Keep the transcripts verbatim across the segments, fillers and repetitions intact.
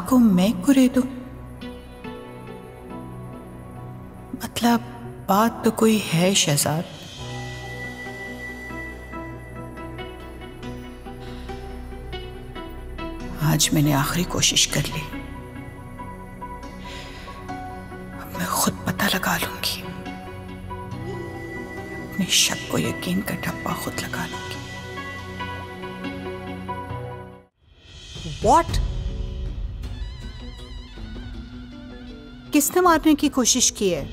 को मैं कुरे दूं? मतलब बात तो कोई है शहजाद। आज मैंने आखिरी कोशिश कर ली, अब मैं खुद पता लगा लूंगी, अपने शक को यकीन का ठप्पा खुद लगा लूंगी। What? किसने मारने की कोशिश की है?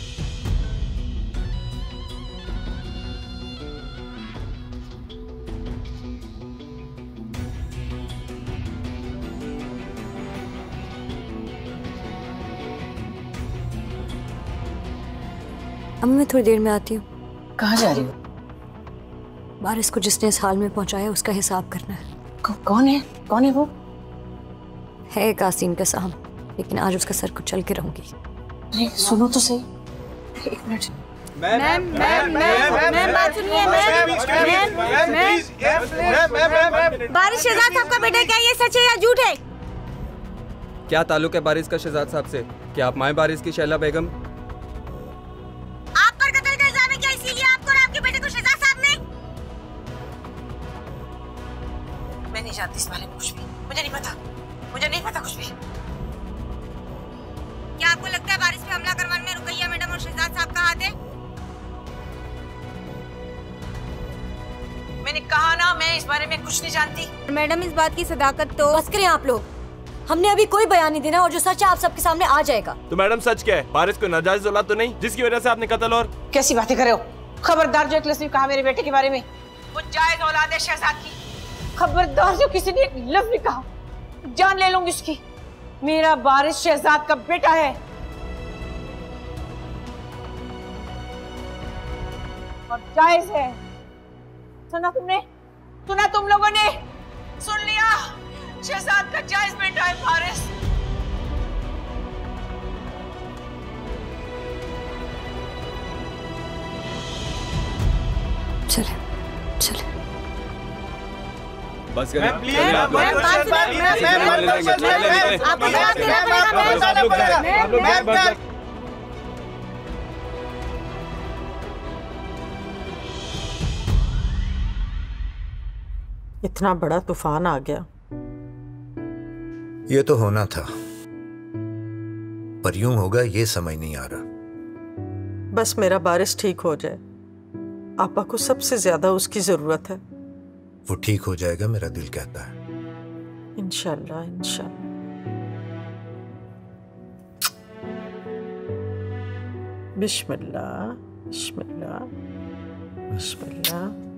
अम्मी मैं थोड़ी देर में आती हूँ। कहाँ जा रही हो? बारिश को जिसने इस हाल में पहुंचाया उसका हिसाब करना है। कौन है? कौन है वो? है कासीम का साहब, लेकिन आज उसका सर कुचल के रहूंगी। अरे सुनो तो सही, एक minute. Ma'am ma'am ma'am ma'am बात सुनिए मैम मैम मैम बारिश शहजाद साहब का बेटा, क्या ये सच है या झूठ है? क्या ताल्लुक है बारिश का शहजाद साहब से? क्या आप माए बारिश की शैला बेगम? आप पर कत्ल का इल्जाम है क्या, इसीलिए आपको और आपके बेटे को शहजाद साहब ने? मैं नहीं जानती इस बारे में कुछ भी, मुझे नहीं पता, मुझे नहीं पता कुछ भी। क्या आपको लगता है बारिश पे हमला करवाने में रुकैया मैडम और शहजाद साहब का हाथ है? मैंने कहा ना, मैं इस बारे में कुछ नहीं जानती। मैडम इस बात की सदाकत तो बस करें आप लोग, हमने अभी कोई बयान नहीं देना और जो सच है आप सबके सामने आ जाएगा। तो मैडम सच क्या है? बारिश को नाजायज औलाद तो नहीं जिसकी वजह से आपने कत्ल? और कैसी बातें कर रहे हो? खबरदार जो एक लफ्ज़ कहा मेरे बेटे के बारे में, वो जायज औलाद है शहजाद की। खबरदार जो किसी ने एक लफ्ज़ भी कहा, जान ले लूंगी उसकी। मेरा बारिश शहजाद का बेटा है और जायज है। सुना तुमने? सुना तुम लोगों ने? सुन लिया? शहजाद का जायज बेटा है बारिश। चले चले बस करें। मैम प्लीज मैम बात सुनिए मैम आपको जवाब देना पड़ेगा मैम मैम। इतना बड़ा तूफान आ गया। ये तो होना था, पर यूं होगा ये समझ नहीं आ रहा। बस मेरा बारिश ठीक हो जाए, आपा को सबसे ज्यादा उसकी जरूरत है। वो ठीक हो जाएगा, मेरा दिल कहता है। इंशाल्लाह इंशाल्लाह। बिस्मिल्लाह बिस्मिल्लाह बिस्मिल्लाह।